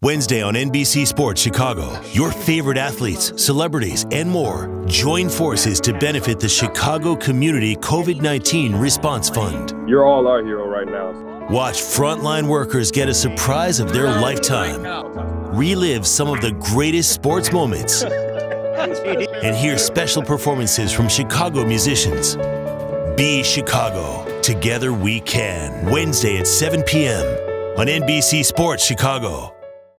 Wednesday on NBC Sports Chicago, your favorite athletes, celebrities, and more join forces to benefit the Chicago Community COVID-19 Response Fund. You're all our hero right now. Watch frontline workers get a surprise of their lifetime. Relive some of the greatest sports moments. And hear special performances from Chicago musicians. Be Chicago. Together we can. Wednesday at 7 p.m. on NBC Sports Chicago.